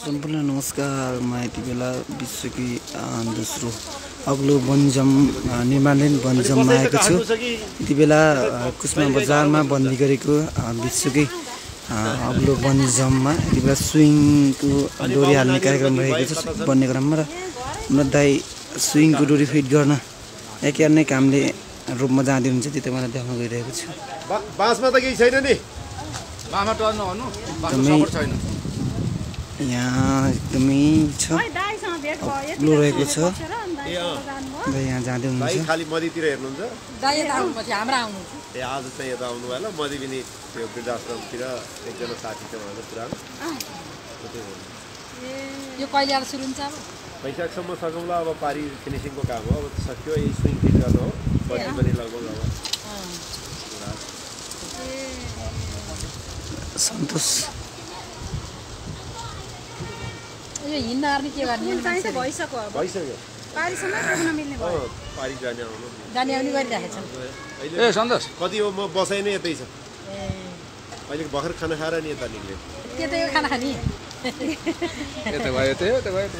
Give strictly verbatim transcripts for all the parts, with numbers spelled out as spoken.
सम्पूर्ण नमस्कार। म यति बेला विश्वकी दोस्रो अग्लो वनजम निर्माणधीन वनजममा आएको छु। यति बेला कुस्मा बजारमा बन्दी गरेको विश्वकै अग्लो वनजममा यति बेला स्विङको डोरी हाल्ने कार्यक्रम रहेको छ बन्ने क्रममा। र हाम्रो दाइ स्विङको डोरी फिट गर्न एक अन्य कामले रूपमा जाँदै हुन्छ, त्यो मलाई देखाउन गइरहेको छु। बाँसमा त केही छैन नि, बाँसमा टर्न भन्नु बाँसमा सपोर्ट छैन। यहाँ एकदमै छ अग्लो रहेको छ। यहाँ जाँदै हुनुहुन्छ खालि मदीतिर हेर्नुहुन्छ। हाम्रो आउनु ए आज चाहिँ यता आउनु भयो। मदी पनि त्यो वृद्धाश्रमतिर एकजना साथी छ उहाँको पुरानो। यो कहिले आएर सुरु हुन्छ? अब वैशाखसम्म सकौँला। अब पारी फिनिसिङको काम हो, अब सक्यो। यही स्विङ फिट गर्नु हो, बत्ती पनि लगभग अब सन्तोष। यो हिँड्न आर्ने के गर्ने भइसक्यो पारीसम्म पुग्न मिल्ने भयो। पारी जाने आउनु जाने आउने गरिरहेको छ। ए सन्तोष कति हो? म बसाइ नै यतै छ। अहिले भर्खर खाना खाएर नि यता निक्ले। के त यो खाना खाने यता भयो त्यही हो त भयो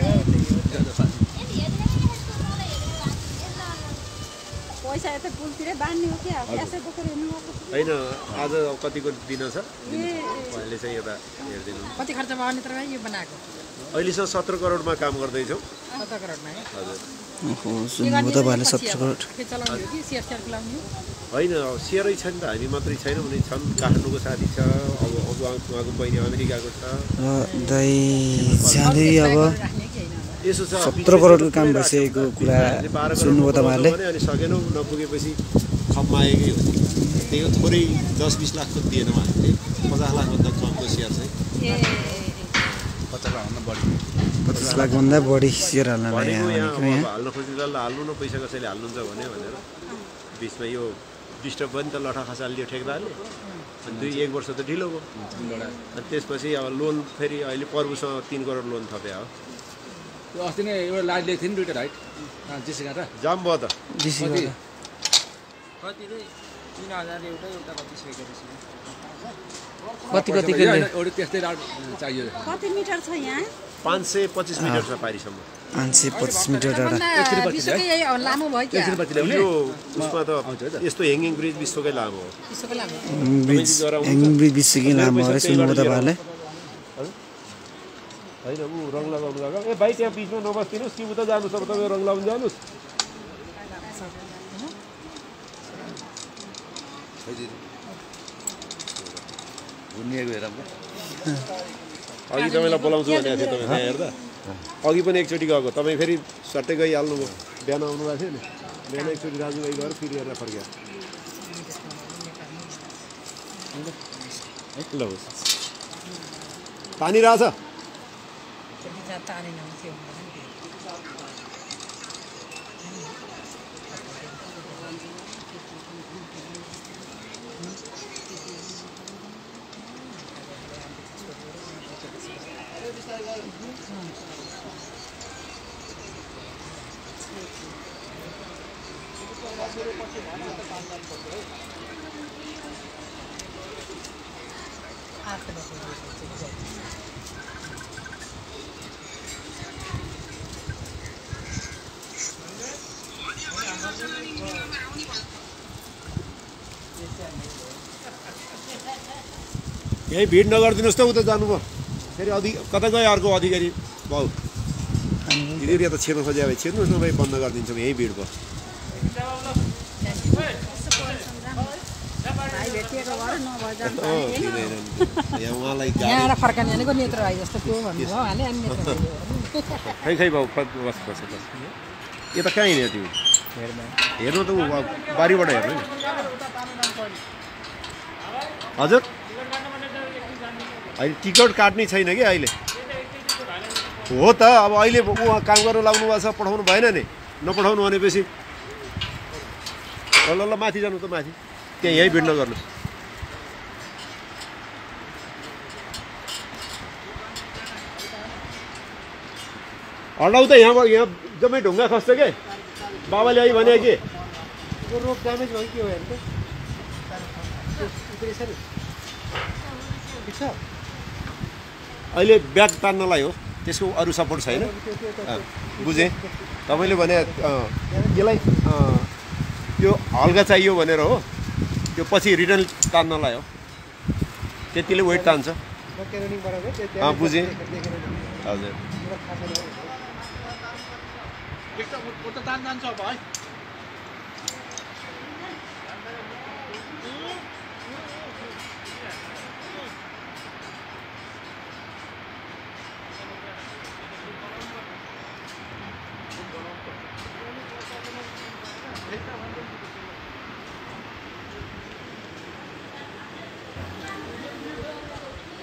पैसा यता पुलतिरै बाँड्ने हो कि प्यासै बोकेर हिँड्नु होइन। आज कतिको दिन छ अहिले चाहिँ यता हेरिदिनु। कति खर्च भयो नि तर यो बनाएको? अहिलेसम्म सत्र करोडमा काम गर्दैछौँ। सत्र करोडमा हजुर। सुन्नुभयो तपाईँहरूले सत्र करोड चलाउने हो कि सेयर सेयर चलाउने हो? होइन, सेयरै छ नि त। हामी मात्रै छैनौँ भने छन्। काठमाडौँको साथी छ, अब उहाँको बहिनी अमेरिकाको छ। र दाइ जाँदै अब यसो छ सत्र करोडको काम भइसकेको कुरा सुन्नुभयो तपाईँहरूले। अनि सकेनौँ, नपुगेपछि खपमा आएकै हो। त्यही हो, थोरै दस बिस लाख त दिएन उहाँहरूले। पचास लाखभन्दा कमको सेयर चाहिँ पचास लाखभन्दा बढी पचास लाखभन्दा बढी सेयर हाल्न हाल्न खोज्ने जसलाई हाल्नु न, पैसा कसैले हाल्नुहुन्छ भने भनेर बिचमा यो डिस्टर्ब भयो नि त। लठा खसालियो ठेकदारले, अनि दुई एक वर्ष त ढिलो भयो। अनि त्यसपछि अब लोन फेरि अहिले पर्बुसँग तिन करोड लोन थपे हो। त्यो अस्ति नै एउटा लाइट ल्याएको थियो नि दुइटा राइट जिसी काँटा जाम भयो त। जिसी कति कति रे तीन हजार एउटा एउटा कति सकेपछि कति कति एउटा त्यस्तै राइट चाहियो। कति मिटर छ यहाँ? पाँच सय पच्चिस मिटर छ पारीसम्म। पाँच सय पच्चिस मिटर टाढा लामो भयो क्या? यो उसमा त यस्तो ह्याङ्गिङ ब्रिज विश्वकै लामो हो। ब्रिज ह्याङ्गिङ ब्रिज विश्वकै लामो हो। सुन्नुभयो तपाईँहरूले। होइन, ऊ रङ लगाउनु गएको। ए भाइ त्यहाँ बिचमा नबस्दिनुहोस् कि उता जानुहोस्। अब तपाईँ रङ लगाउनु जानुहोस्। अघि तपाईँलाई बोलाउँछु भनेको थिएँ, तपाईँ त्यहाँ हेर्दा अघि पनि एकचोटि गएको। तपाईँ फेरि सट्टै गइहाल्नुभयो। बिहान आउनुभएको थियो नि, बिहान एकचोटि दाजुभाइ गएर फेरि हेरेर फर्क्यो। ल पानी रहेछ? यही भिड नगरिदिनुहोस् त। उता जानुभयो फेरि अधि कता गयो अर्को अधिकारी भाउ एरिया त छिर्नु खोजे भए छिर्नुहोस् न भाइ, बन्द गरिदिन्छौँ। यही भिड भयो। उहाँलाई फर्काने भनेको नेत्र भाइ जस्तो त्यो भन्नुभयो उहाँले। अनि नेत्र खै खै भाउ बस बस बस। यता कहाँ हिँड्यो तिमी? हेर्नु त, ऊ बारीबाट हेर्नु नि। हजुर, अहिले टिकट काट्नै छैन कि अहिले हो त। अब अहिले उहाँ काम गर्न लाग्नु भएको छ, पठाउनु भएन नि। नपठाउनु भनेपछि ल ल माथि जानु त, माथि त्यहाँ यहीँ भिड नगर्नुहोस्। हटाउ त यहाँबाट। यहाँ जम्मै ढुङ्गा खस्छ के। बाबाले अहिले भने कि रोड ड्यामेज भयो के हो हेर्नु त। अहिले ब्याग तान्नलाई हो, त्यसको अरू सपोर्ट छैन। बुझेँ तपाईँले भने यसलाई यो हल्का चाहियो भनेर हो, त्यो पछि रिटर्न तान्नलाई हो, त्यतिले वेट तान्छ। अँ बुझेँ हजुर।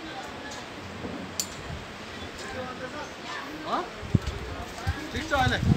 ठिक छ अहिले